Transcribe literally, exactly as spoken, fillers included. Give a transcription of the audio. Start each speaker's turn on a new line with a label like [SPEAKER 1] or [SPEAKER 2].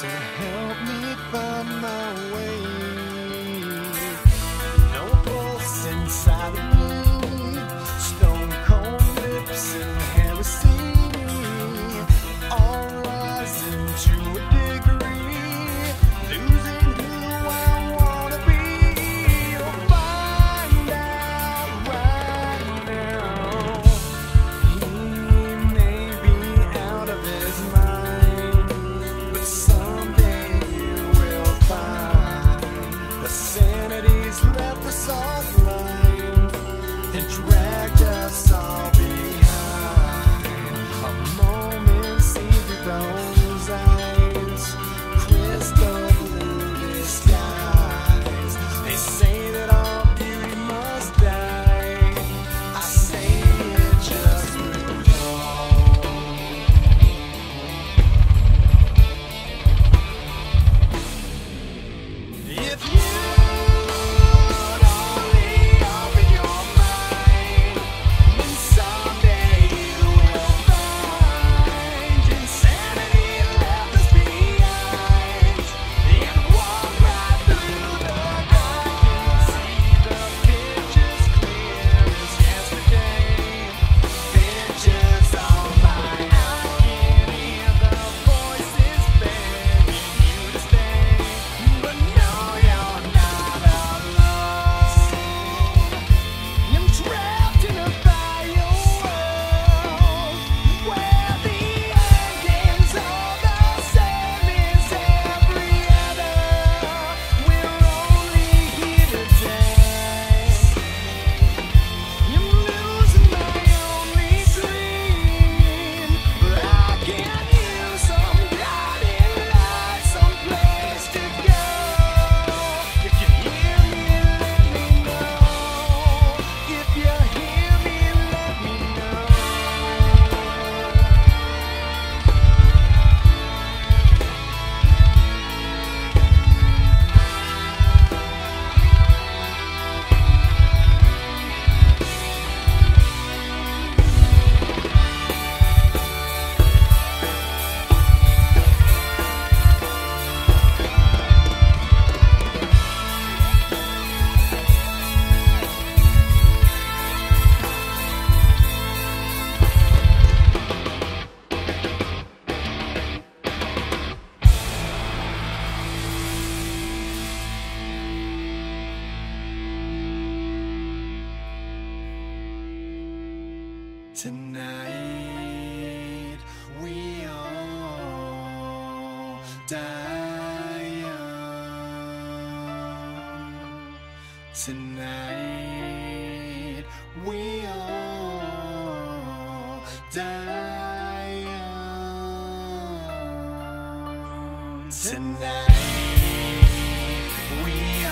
[SPEAKER 1] So help me find my way. No pulse inside of me, stone cold lips and heresy, all rising to a degree, losing who I wanna be. You'll find out right now. He may be out of his mind, but someday you will find the sanity's left us all blind and dragged us all behind. A moment seen through those eyes, crystal blue skies. They say that all beauty must die. I say it just moved on. If you would only open your mind, then someday you will find insanity left us behind, and walk right through the darkness. See the pictures clear as yesterday. Pictures on my eye, can hear the voices begging you to stay, but no, you're not alone. I'm trapped in a fire world where the ending's all the same as every other. We're only here today. I'm losing my only dream, but I can use some guiding light, some place to go. If you hear me, let me know. If you hear me, let me know. Tonight we all die young. Tonight we all die young. Tonight we